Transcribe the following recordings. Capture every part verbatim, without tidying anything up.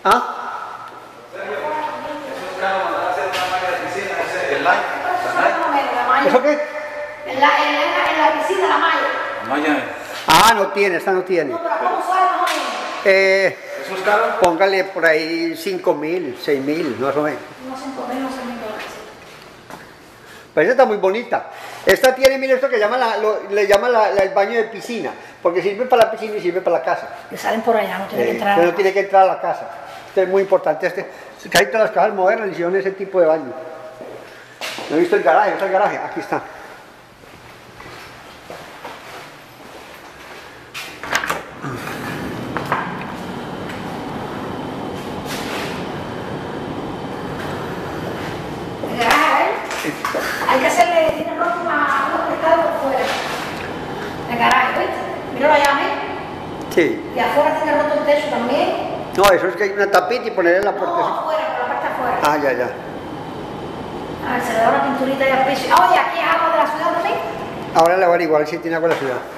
¿Ah? ¿Eso qué? En la, en, la, en la piscina, la malla. La malla. Ah, no tiene, esta no tiene. No, pero ¿cómo sale más o menos? Eh, ¿Eso es caro? póngale por ahí cinco mil, seis mil, más o menos. No cinco mil, no sé mil dólares. Pero esta está muy bonita. Esta tiene, mire esto que llama la, lo, le llama la, la, el baño de piscina, porque sirve para la piscina y sirve para la casa. Que salen por allá, no tiene Eh, que entrar. pero no tiene que entrar a la casa. Esto es muy importante. Este, que hay todas las casas modernas hicieron ese tipo de baño. No he visto el garaje, ¿dónde está el garaje? Aquí está. El garaje, ¿eh? Hay que hacerle, tiene roto una, unos pescados por fuera. El garaje, ¿viste? Míralo allá, ¿eh? Sí. Y afuera tiene roto el techo también. No, eso es que hay una tapita y ponerle la puerta. No, afuera, por la parte afuera. Ah, ya, ya. A ver, se le da una pinturita ahí al piso. Oye, aquí es agua de la ciudad también. Ahora le voy a averiguar si tiene agua en la ciudad.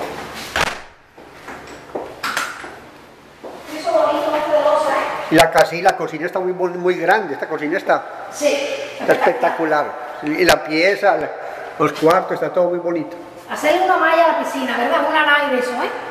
Piso bonito, este de losa, ¿eh? Y la casa y la cocina está muy, bon- muy grande. Esta cocina está, Sí. está espectacular. Y la pieza, la- los cuartos, está todo muy bonito. Hacerle una malla a la piscina, ¿verdad? Una nave de eso, ¿eh?